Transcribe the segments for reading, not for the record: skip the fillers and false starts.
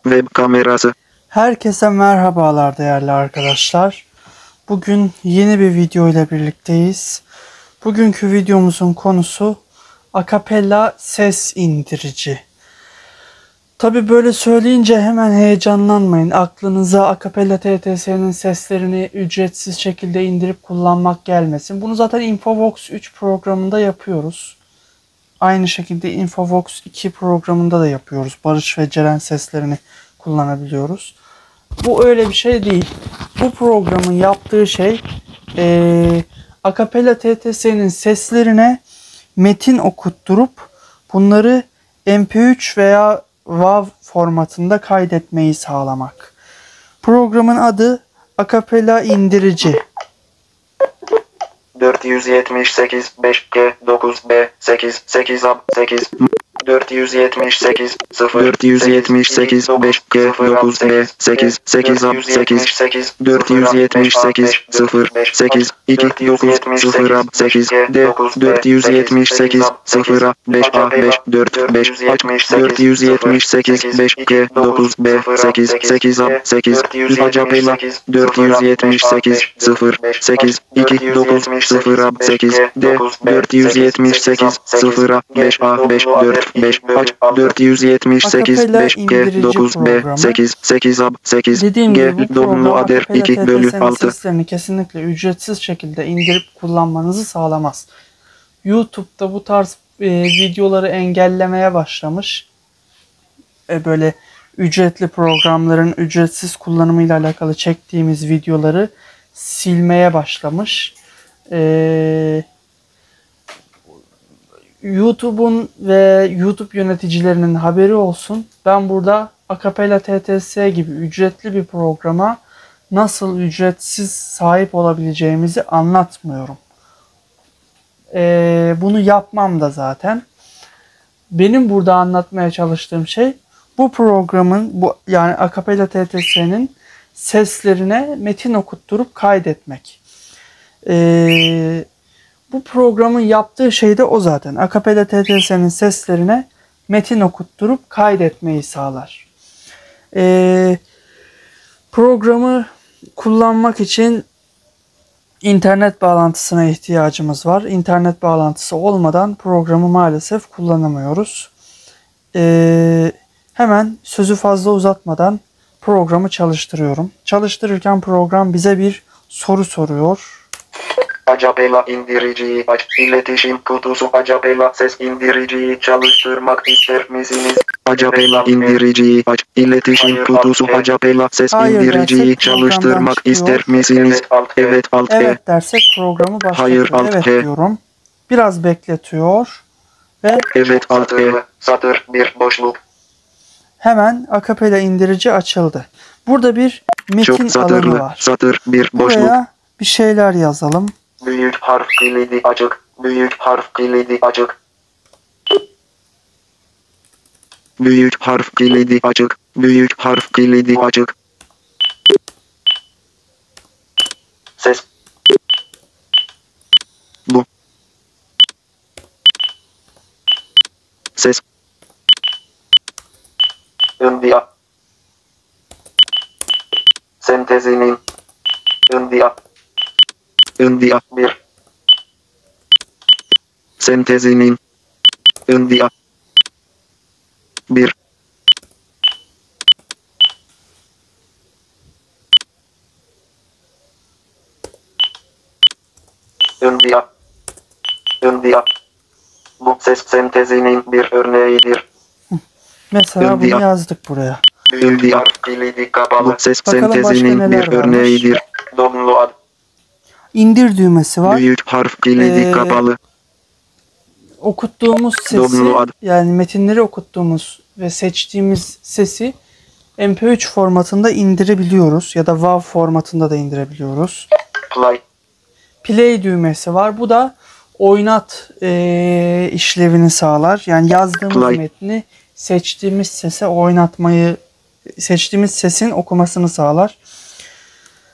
Web kamerası. Herkese merhabalar değerli arkadaşlar. Bugün yeni bir video ile birlikteyiz. Bugünkü videomuzun konusu Acapella ses indirici. Tabi böyle söyleyince hemen heyecanlanmayın. Aklınıza Acapella TTS'nin seslerini ücretsiz şekilde indirip kullanmak gelmesin. Bunu zaten Infovox 3 programında yapıyoruz. Aynı şekilde Infovox 2 programında da yapıyoruz. Barış ve Ceren seslerini kullanabiliyoruz. Bu öyle bir şey değil. Bu programın yaptığı şey Acapella TTS'nin seslerine metin okutturup bunları MP3 veya WAV formatında kaydetmeyi sağlamak. Programın adı Acapella indirici. 478 5G 9B 8 8 AB 8 478 0 478 5G 9B 8 8 AB 8 478 0 8 2 9 0 AB 8 D 478 0 5 A 5 4 5 478 5G 9B 8 8 AB 8 Acapella 478 0 8 2 9 0 A 8 D 478 0 5 A 5 4 5 aç 478 5G 9B 8 8 A 8 Dediğim G gibi bu Domlu program Ader Acapella 2 bölü TTS'nin 6 seslerini kesinlikle ücretsiz şekilde indirip kullanmanızı sağlamaz. YouTube'da bu tarz videoları engellemeye başlamış. Böyle ücretli programların ücretsiz kullanımıyla alakalı çektiğimiz videoları silmeye başlamış. YouTube'un ve YouTube yöneticilerinin haberi olsun. Ben burada Acapella TTS gibi ücretli bir programa nasıl ücretsiz sahip olabileceğimizi anlatmıyorum. Bunu yapmam da zaten. Benim burada anlatmaya çalıştığım şey bu programın yani Acapella TTS'nin seslerine metin okutturup kaydetmek. Bu programın yaptığı şey de o zaten. Acapella TTS'nin seslerine metin okutturup kaydetmeyi sağlar. Programı kullanmak için internet bağlantısına ihtiyacımız var. İnternet bağlantısı olmadan programı maalesef kullanamıyoruz. Hemen sözü fazla uzatmadan programı çalıştırıyorum. Çalıştırırken program bize bir soru soruyor. Acapella indiriciyi aç. İletişim kutusu Acapella ses indiriciyi çalıştırmak ister misiniz? Acapella indiriciyi aç. İletişim kutusu Acapella ses indiriciyi çalıştırmak ister misiniz? Evet alt G. Evet dersek programı başlatıyor. Hayır, alt evet G. diyorum. Biraz bekletiyor ve Evet alt G. Satır bir boşluk. Hemen Acapella indirici açıldı. Burada bir metin Çok alanı satırlı. var. Satır bir boşluk. Buraya bir şeyler yazalım. Büyük harf kilidi açık. Büyük harf kilidi açık. Büyük harf kilidi açık. Büyük harf kilidi açık. Ses. Bu. Ses. India. Sentezinin. India. India 1. Sentezinin. India. 1. India. India. Bu ses sentezinin bir örneğidir. Mesela bunu yazdık buraya. India. Kilidi kapalı. Bu ses Bakalım başka sentezinin neler bir varmış. örneğidir. Download. İndir düğmesi var. Büyük harf kilidi kapalı. Okuttuğumuz sesi Download. yani metinleri okuttuğumuz ve seçtiğimiz sesi MP3 formatında indirebiliyoruz ya da WAV formatında da indirebiliyoruz. Play. Play düğmesi var. Bu da oynat işlevini sağlar. Yani yazdığımız Play. metni seçtiğimiz sese oynatmayı, seçtiğimiz sesin okumasını sağlar.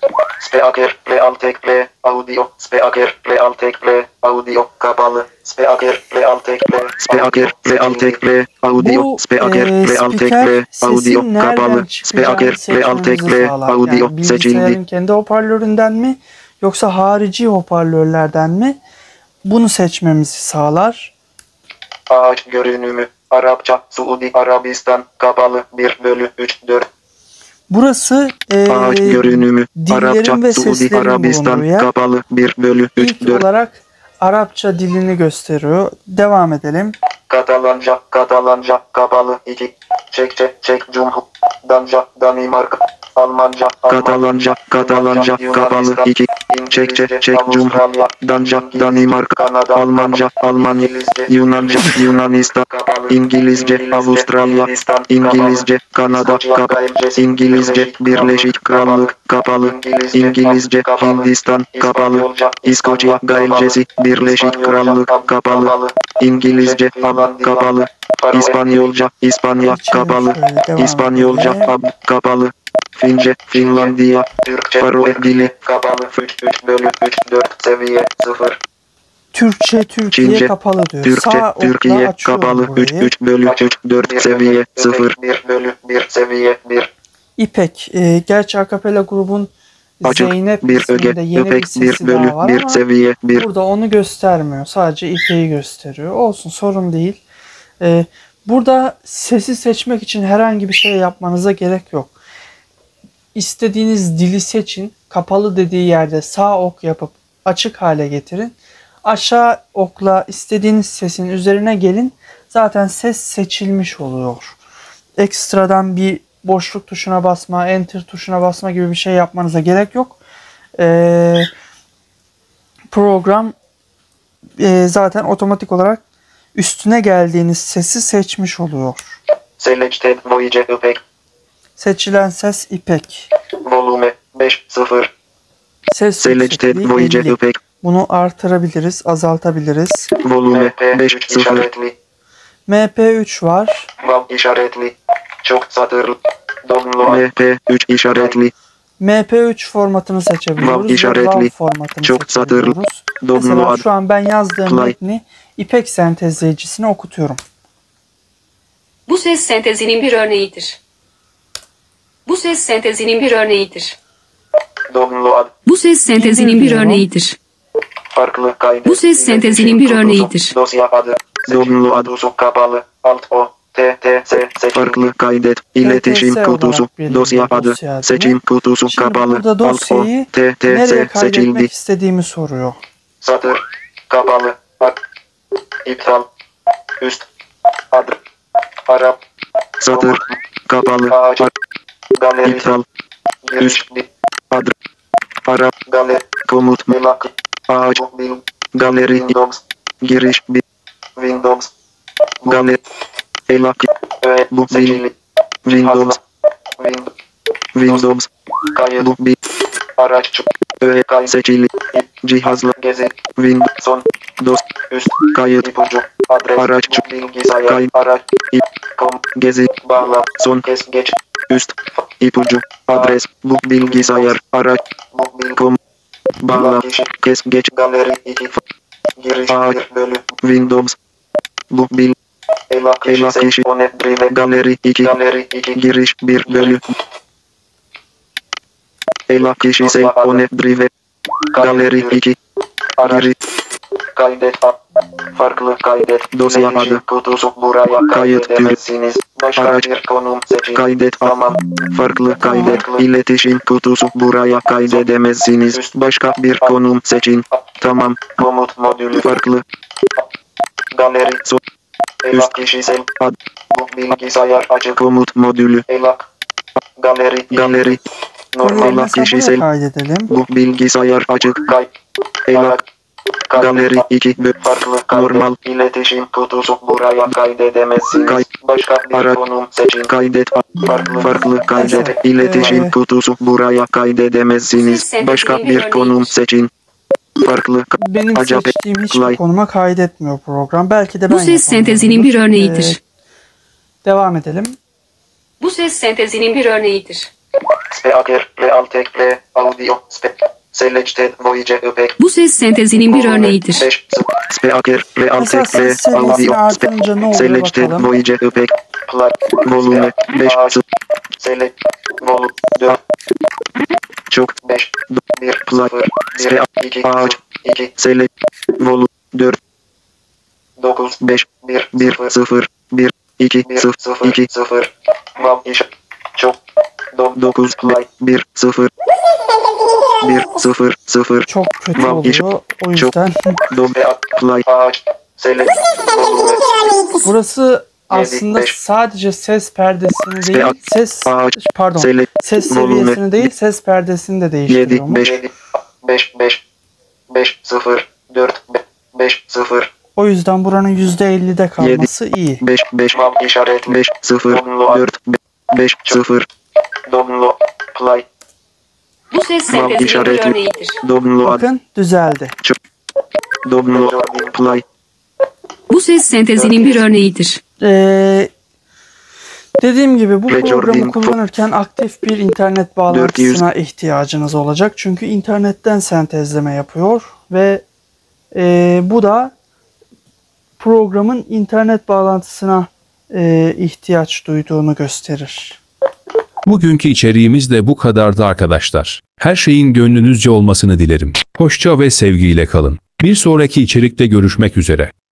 Speaker Play Alt Tek Play Audio. Speaker Play Alt Tek Play Audio kapalı. Speaker Play Alt Tek Play. Speaker Play Alt Tek Play Audio. Bu Speaker Play Alt Tek spiker Play Audio sesin nereden kapalı. çıkacağını Speaker Play Alt Tek seçmemizi Play sağlar. Audio Yani bilgisayarın seçildi. kendi hoparlöründen mi yoksa harici hoparlörlerden mi? Bunu seçmemizi sağlar. Ağaç görünümü. Arapça Suudi Arabistan kapalı 1/3/4. Burası Ağaç görünümü. dillerin Arapça ve Suudi seslerin bulunduğu Arabistan yer. kapalı İlk 1/3/4. olarak Arapça dilini gösteriyor. Devam edelim. Katalanca kapalı 2. Çek Cumhurdanca Danimarka Almanca Katalanca kapalı 2. Çek Cumhurdanca Danimarka Almanca Almanya Yunanca Yunanistan İngilizce Avustralya İngilizce Kanada kapalı İngilizce Birleşik Krallık kapalı İngilizce Hindistan kapalı İskoçya Gaelcesi Birleşik Krallık kapalı İngilizce AB kapalı İspanyolca İspanya kapalı İspanyolca AB kapalı Fince Finlandiya Türkçe Faroe dili kapalı 3/3/4 seviye 0. Türkçe Türkiye Çince, kapalı diyor. Türkçe Sağ okla Türkiye açıyorum kapalı burayı. 3/3/4 seviye 0. 1/1 seviye 1. İpek. Gerçi Akapela grubun Açık Zeynep bir öge isminde yeni bir öpek sesi daha var 1/1 ama seviye 1. burada onu göstermiyor. Sadece İpek'i gösteriyor. Olsun, sorun değil. Burada sesi seçmek için herhangi bir şey yapmanıza gerek yok. İstediğiniz dili seçin. Kapalı dediği yerde sağ ok yapıp açık hale getirin. Aşağı okla istediğiniz sesin üzerine gelin. Zaten ses seçilmiş oluyor. Ekstradan bir boşluk tuşuna basma, enter tuşuna basma gibi bir şey yapmanıza gerek yok. Program zaten otomatik olarak üstüne geldiğiniz sesi seçmiş oluyor. Selected voice öpek Seçilen ses İpek. volume 5/0. Ses Selected yüksekliği voice 50. öpek Bunu artırabiliriz, azaltabiliriz. volume Ee, 5/0. işaretli MP3 var. Vav işaretli çok satırlı download MP3 işaretli MP3 formatını seçebiliyoruz. Vav ve işaretli. RAW formatını Çok satırlı. seçebiliyoruz. Mesela download şu an ben yazdığım Play. metni İpek sentezleyicisine okutuyorum. Bu ses sentezinin bir örneğidir. Bu ses sentezinin bir örneğidir. download Bu ses sentezinin bir Dinliyorum. örneğidir. farklı kaydet. Bu ses sentezinin bir örneğidir. Dosya adı. Download kutusu kapalı. Alt o. TTS farklı kaydet. İletişim TTS kutusu. olarak veriliyor Dosya adı. dosya adını. Seçim kutusu Şimdi kapalı. burada Alt o. dosyayı nereye TTS kaydetmek seçildi. istediğimi soruyor. Satır. Kapalı. İptal. Üst. Adı. Arap. Satır. Kapalı. Ağaç. Galeri. İptal. Üst. Adı. Arap. Galeri. Komut. Melak. Ağaç. Galeri. Windows. Giriş. Windows. Galeri. Elak. Bu seçili. Windows. Windows. Kayıt. Bu bir. Araç. Kayıt. Seçili. Cihazla. Gezi. Windows. Son. Dos. Üst. Kayıt. İpucu. Adres. Araç. Bilgisayar. Kayıt. Araç. Com. Gezi. Bağla. Son. Kes. Geç. Üst. İpucu. Adres. Bu bilgisayar. Araç. Com. Bağla. Kes. Geç. Galeri. 2. Giriş. Bir bölüm. Windows. Bu bil. Elak kişi. Galeri 2. Giriş 1 bölüm. Elak kişi. Onet drive. Galeri 2. Giriş. Kaydet. Farklı kaydet. Dosya adı. Kutusu buraya kaydedemezsiniz. Başka bir konum seçin. Kaydet. Tamam. Farklı kaydet. İletişim kutusu buraya kaydedemezsiniz. Başka bir konum seçin. Tamam. Komut modülü farklı. Galeri. Üst kişisel ad. Bu bilgisayar açık. Komut modülü. Elak. Galeri. Konuyu Normal mesela buraya kişisel. kaydedelim. Bu bilgisayar açık. Elak. Galeri 2. Farklı normal. İletişim kutusu buraya kaydedemezsiniz. Başka bir konum seçin. Kaydet. Farklı kaydet. İletişim kutusu buraya kaydedemezsiniz. Başka bir konum seçin. Farklı. Benim Acaba- seçtiğim hiçbir Play. konuma kaydetmiyor program. Belki de ben Bu ses sentezinin bir örneğidir. Devam edelim. Bu ses sentezinin bir örneğidir. Speaker, Realtek, Audio, Selected Voice Öpek. Bu ses sentezinin bir örneğidir. 5, Speaker, Mesela Realtek, ses seviyesini Audio, artırınca ne oluyor Selected bakalım. Voice Öpek. Volume 5, Select, Volume 4. Çok 5, 1, 0, 1, 2, ağaç, 2, Select, Volume 4. 9, 5, 1, 1, 0, 1, 2, 0, 2, 0. Vam iş. Çok. 9, 1, 0. 1, 0, 0. Çok kötü Vam iş. oluyor. O yüzden Play, ağaç, Select, Volume. burası aslında beş. sadece ses perdesini değil, ses ağaç, pardon, Select, ses volume. seviyesini değil, ses perdesini de 7, değiştiriyormuş. 5, 5, 0, 4, 5, 0. O yüzden buranın %50'de kalması iyi. 5, 5, Vam işaret, 5, 0, 4, 5, 0. Domlo, play, Bu ses Vam sentezinin bir işareti. örneğidir. Domlo, Bakın düzeldi. Domlo, play. Bu ses sentezinin bir örneğidir. Dediğim gibi bu Recording programı kullanırken aktif bir internet bağlantısına ihtiyacınız olacak. Çünkü internetten sentezleme yapıyor ve bu da programın internet bağlantısına ihtiyaç duyduğunu gösterir. Bugünkü içeriğimiz de bu kadardı arkadaşlar. Her şeyin gönlünüzce olmasını dilerim. Hoşça ve sevgiyle kalın. Bir sonraki içerikte görüşmek üzere.